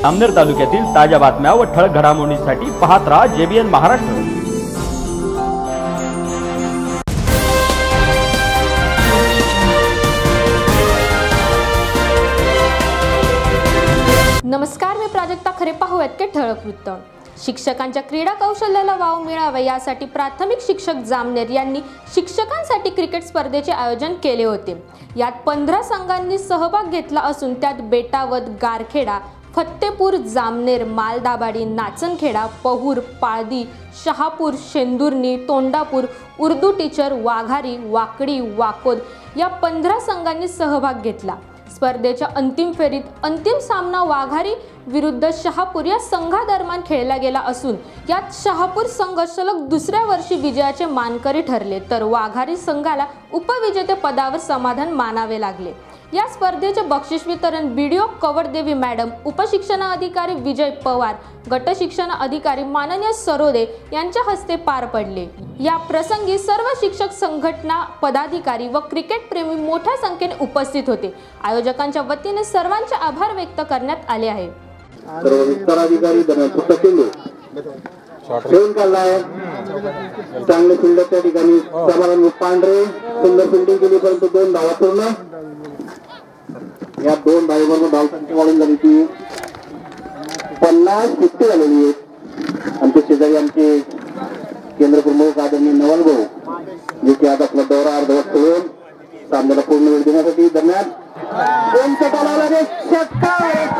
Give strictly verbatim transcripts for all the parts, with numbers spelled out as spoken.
जामनेर तालुक्यातील ताज्या बातम्या व ठळक घडामोडींसाठी पाहत राहा जेबीएन महाराष्ट्र। नमस्कार, मी प्राजक्ता खरे। पाहूयात के ठळक वृत्त। शिक्षकांच्या क्रीडा कौशल्याला वाव मिळावा यासाठी प्राथमिक शिक्षक जामनेर यांनी शिक्षकांसाठी क्रिकेट स्पर्धेचे आयोजन केले होते। यात पंधरा संघांनी सहभाग घेतला असून त्यात बेटावद, गारखेडा, फत्तेपूर, जामनेर, मालदाबाडी, नाचनखेडा, पहूर, पाळदी, शहापूर, शेंदुर्णी, तोंडापूर, उर्दू टीचर, वाघारी, वाकडी, वाकोद या पंधरा संघांनी सहभाग घेतला। स्पर्धेच्या अंतिम फेरीत अंतिम सामना वाघारी विरुद्ध शहापूर या संघादरम्यान खेळला गेला असून यात शहापूर संघ सलग दुसऱ्या वर्षी विजयाचे मानकरी ठरले, तर वाघारी संघाला उपविजेते पदावर समाधान मानावे लागले। या स्पर्धेचे बक्षीस वितरण बीडीओ कवडदेवी मॅडम, उपशिक्षणाधिकारी विजय पवार, गट शिक्षण अधिकारी माननीय सरोदे यांच्या हस्ते पार पडले। या प्रसंगी सर्व शिक्षक संघटना पदाधिकारी व क्रिकेट प्रेमी मोठ्या संख्येने उपस्थित होते। आयोजकांच्या वतीने सर्वांचे आभार व्यक्त करण्यात आले आहे। अधिकारी खेळून काढलाय, चांगले फिल्डर त्या ठिकाणी समाधान पांढरे सुंदर फिल्डिंग केली, परंतु दोन धावा पूर्ण। या दोन धावेबरोबर धावसंख्या वाढून झाली ती पन्नास फिफ्टी झालेली आहे। आमचे शेजारी आमचे केंद्र प्रमुख आदरणीय नवल भाऊ, जे की आज आपला दौरा अर्धवट करून सामन्याला पूर्ण वेळ देण्यासाठी दरम्यान दोन चटाला लगे षटकार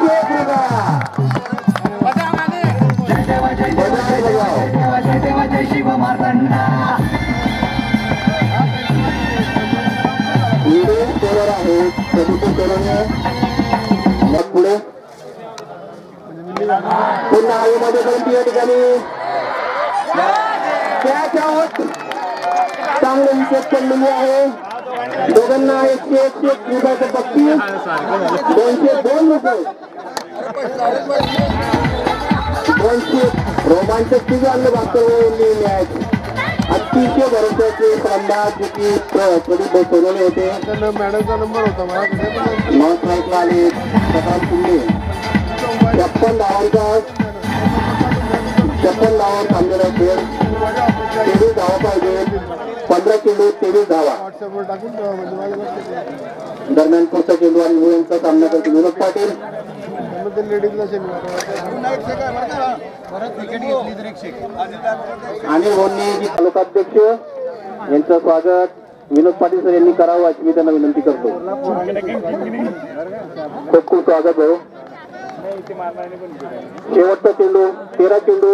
पुढे पुन्हा हवेमध्ये करून या ठिकाणी चांगले विकेट पडलेली आहे। दोघांना एकशे एकशे एक रुपयाचं बक्षीस, दोनशे दोन रुपये दोनशे रोमांचक दिव्यांग वास्तवली मॅच अतिशय भरोशाचे सामना जे की प्रदीप सोनवणे होते। मॅडमचा नंबर होता नॉन स्ट्राईकला आले प्रकाश कुंडे। छप्पन धावांचा छप्पन धावा थांबलेला खेळ, तेवीस धावा पाहिजे, पंधरा चेंडू तेवीस धावा। दरम्यान पुढचा चेंडू आणि मुलांचा सामना करते विनोद पाटील। अनिल भोन्नी तालुकाध्यक्ष यांचं स्वागत विनोद पाटील सर यांनी करावं अशी मी त्यांना विनंती करतो। खूप खूप स्वागत भाऊ। शेवटचा चेंडू तेरा चेंडू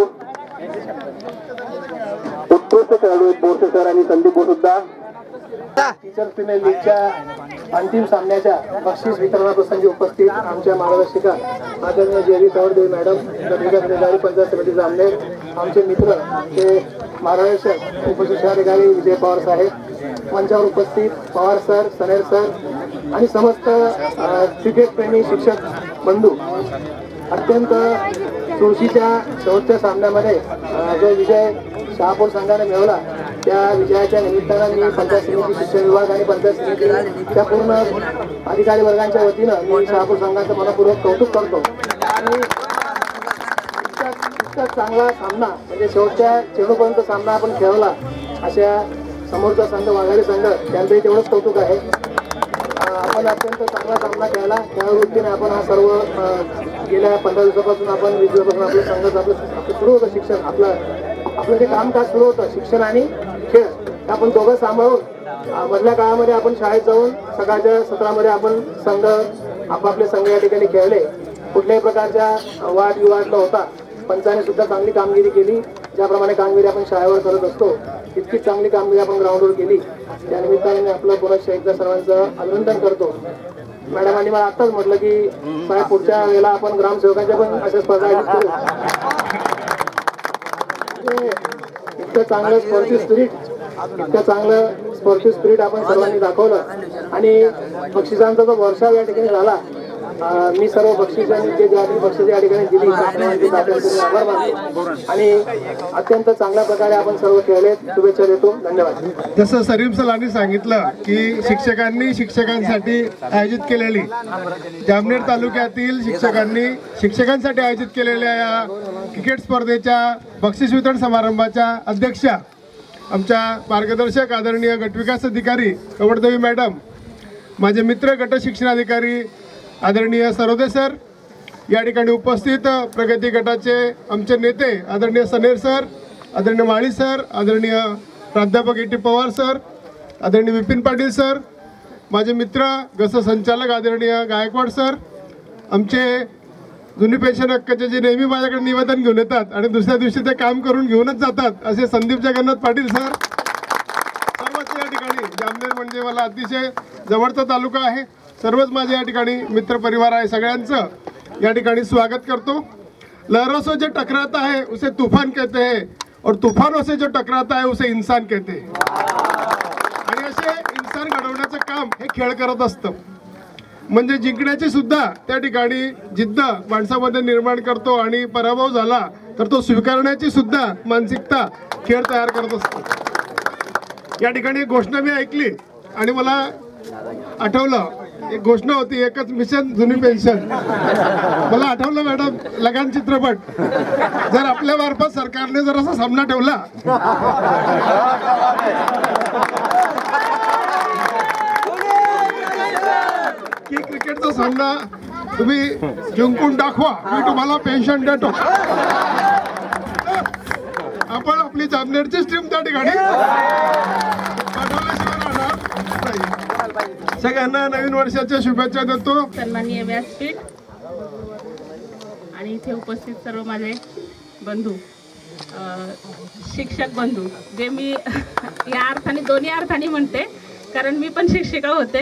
उत्कृष्ट खेळाडू बोरसे सर आणि संदीप बोस सुद्धा टीचर प्रीमियर लीगच्या अंतिम सामन्याच्या बक्षीस वितरणाप्रसंगी उपस्थित आमच्या मार्गदर्शिका आदरणीय जेबी कवडदेवी मॅडम, शेजारी पंचायत समिती जामनेर, आमचे मित्र ते मार्गदर्शक उपशिक्षणाधिकारी विजय पवार साहेब, मंचावर उपस्थित पवार सर, सनेर सर आणि समस्त क्रिकेट प्रेमी शिक्षक बंधू। अत्यंत चुरशीच्या शेवटच्या सामन्यामध्ये जो विजय शहापूर संघाने मिळवला त्या विजयाच्या निमित्तानं मी पंचायत समिती शिक्षण विभाग आणि पंचायत समितीच्या पूर्ण अधिकारी वर्गांच्या वतीनं मी शहापूर संघाचं मनपूर्वक कौतुक करतो। आणि इतका चांगला सामना म्हणजे शेवटच्या चेंडूपर्यंत सामना आपण खेळवला, अशा समोरचा संघ वाघारी संघ त्यांचंही तेवढंच कौतुक आहे। आपण अत्यंत चांगला सामना खेळला, त्या वृत्तीने आपण हा सर्व गेल्या पंधरा दिवसापासून आपण वीस दिवसापासून आपलं संघ आपलं सुरू होतं शिक्षण, आपलं आपलं जे कामकाज सुरू होतं शिक्षण आणि खेळ, आपण दोघं सांभाळून मधल्या काळामध्ये आपण शाळेत जाऊन सकाळच्या सत्रामध्ये आपण संघ आपापले संघ या ठिकाणी खेळले। कुठल्याही प्रकारच्या वाद विवाद न होता पंचाने सुद्धा चांगली कामगिरी केली। ज्याप्रमाणे कामगिरी आपण शाळेवर करत असतो इतकी चांगली कामगिरी आपण ग्राउंडवर केली। त्या निमित्ताने मी आपलं पुन्हा एकदा सर्वांचं अभिनंदन करतो। मॅडमांनी मला आत्ताच म्हटलं की साहेब पुढच्या वेळेला आपण ग्रामसेवकांच्या पण अशा स्पर्धा आयोजित करू। इतकं चांगलं स्पोर्टिव्ह स्पिरिट इतकं चांगलं स्पोर्टिव्ह स्पिरिट आपण सर्वांनी दाखवलं आणि बक्षिसांचा जो वर्षाव या ठिकाणी झाला अं, मी सर्व बक्षिसांनी जे ज्या बक्षिसे या ठिकाणी दिली त्या सर्वांचे आपल्याकडे आभार मानतो आणि अत्यंत चांगल्या प्रकारे आपण सर्व खेळले. शुभेच्छा देतो. धन्यवाद. जसं सलीम सलांनी सांगितलं की शिक्षकांनी शिक्षकांसाठी आयोजित केलेली जामनेर तालुक्यातील शिक्षकांनी शिक्षकांसाठी आयोजित केलेल्या या क्रिकेट स्पर्धेच्या बक्षीस वितरण समारंभाच्या अध्यक्षा आमच्या मार्गदर्शक आदरणीय गटविकास अधिकारी कवडदेवी मॅडम, माझे मित्र गट शिक्षणाधिकारी आदरणीय सरोदे सर, या ठिकाणी उपस्थित प्रगती गटाचे आमचे नेते आदरणीय सनेर सर, आदरणीय माळी सर, आदरणीय प्राध्यापक ए टी पवार सर, आदरणीय विपिन पाटील सर, माझे मित्र गस संचालक आदरणीय गायकवाड सर, आमचे जुनी पेन्शन हक्काचे जे नेहमी माझ्याकडे निवेदन घेऊन येतात आणि दुसऱ्या दिवशी ते काम करून घेऊनच जातात असे संदीप जगन्नाथ पाटील सर, सर्वच या ठिकाणी जामनेर म्हणजे मला अतिशय जवळचा तालुका आहे. सर्वच माझे या ठिकाणी मित्र परिवार आहे. सगळ्यांचं या ठिकाणी स्वागत करतो. लहरों से जो टकराता है उसे तूफान कहते हैं और तूफानों से जो टकराता है उसे इंसान कहते हैं. आणि असे इंसान घडवण्याचं काम हे खेळ करत असतं. म्हणजे जिंकण्याची सुद्धा त्या ठिकाणी जिद्द माणसामध्ये निर्माण करतो आणि पराभव झाला तर तो स्वीकारण्याची सुद्धा मानसिकता खेळ तयार करत असतो. या ठिकाणी एक घोषणा मी ऐकली आणि मला आठवलं, एक घोषणा होती एकच मिशन जुनी पेन्शन. मला आठवलं मॅडम लगान चित्रपट, जर आपल्या मार्फत सरकारने जर असा सामना ठेवला की क्रिकेटचा सामना तुम्ही जिंकून दाखवा, मी तुम्हाला पेन्शन देतो. आपण आपली जामनेरची टीम त्या ठिकाणी सगळ्यांना नवीन वर्षाच्या शुभेच्छा देतो. सन्माननीय व्यासपीठ आणि इथे उपस्थित सर्व माझे बंधू, शिक्षक बंधू, जे मी या अर्थाने दोन्ही अर्थाने म्हणते कारण मी पण शिक्षिका होते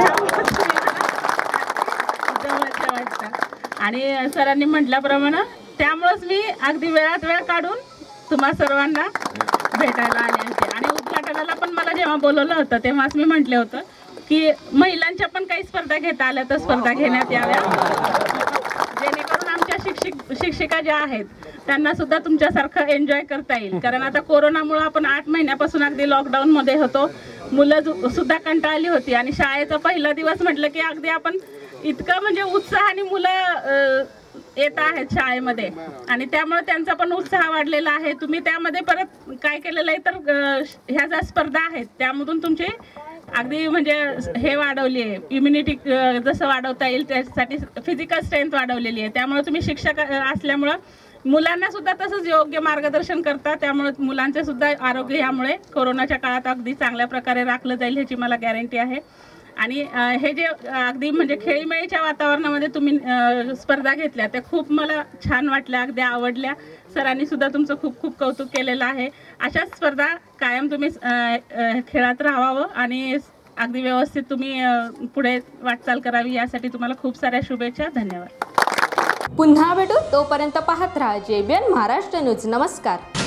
जवळच्या वाटतं. आणि सरांनी म्हटल्याप्रमाणे त्यामुळेच मी अगदी वेळात वेळ काढून तुम्हा सर्वांना भेटायला आले होते. आणि उद्घाटनाला पण मला जेव्हा बोलवलं होतं तेव्हाच मी म्हटलं होतं की महिलांच्या पण काही स्पर्धा घेता आल्या तर स्पर्धा घेण्यात याव्या, जेणेकरून आमच्या शिक्षिक शिक्षिका ज्या आहेत त्यांना सुद्धा तुमच्यासारखं एन्जॉय करता येईल. कारण आता कोरोनामुळे आपण आठ महिन्यापासून अगदी लॉकडाऊनमध्ये होतो, मुलं सुद्धा कंटाळली होती आणि शाळेचा पहिला दिवस म्हटलं की अगदी आपण इतकं म्हणजे उत्साहाने मुलं येत आहेत शाळेमध्ये आणि त्यामुळे त्यांचा पण उत्साह वाढलेला आहे. तुम्ही त्यामध्ये परत काय केलेलं आहे तर ह्या ज्या स्पर्धा आहेत त्यामधून तुमची अगदी म्हणजे हे वाढवली आहे, इम्युनिटी जसं वाढवता येईल त्यासाठी फिजिकल स्ट्रेंथ वाढवलेली आहे. त्यामुळे तुम्ही शिक्षक असल्यामुळं मुलांना सुद्धा तसंच योग्य मार्गदर्शन करता, त्यामुळे मुलांचे सुद्धा आरोग्य यामुळे कोरोनाच्या काळात अगदी चांगल्या प्रकारे राखलं जाईल ह्याची मला गॅरंटी आहे. आणि हे जे अगदी म्हणजे खेळीमेळीच्या वातावरणामध्ये तुम्ही स्पर्धा घेतल्या त्या खूप मला छान वाटल्या, अगदी आवडल्या. सरांनी सुद्धा तुमचं खूप खूप कौतुक केलेलं आहे. अशा स्पर्धा कायम तुम्ही खेळात राहावं आणि अगदी व्यवस्थित तुम्ही पुढे वाटचाल करावी यासाठी तुम्हाला खूप साऱ्या शुभेच्छा. धन्यवाद. पुन्हा भेटू, तोपर्यंत पाहत राहा जे बी एन महाराष्ट्र न्यूज. नमस्कार.